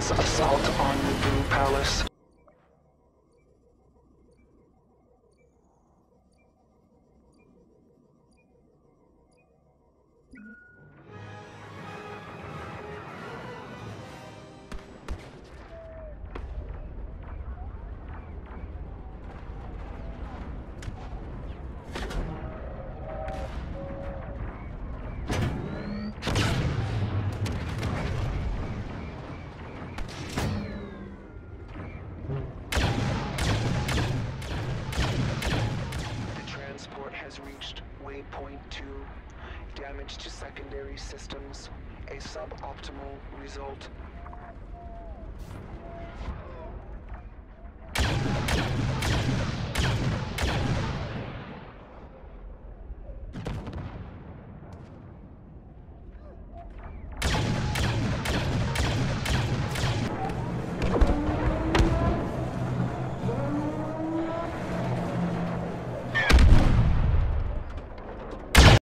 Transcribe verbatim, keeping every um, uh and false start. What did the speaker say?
mass assault on the Blue Palace. Has reached waypoint two. Damage to secondary systems. A suboptimal result.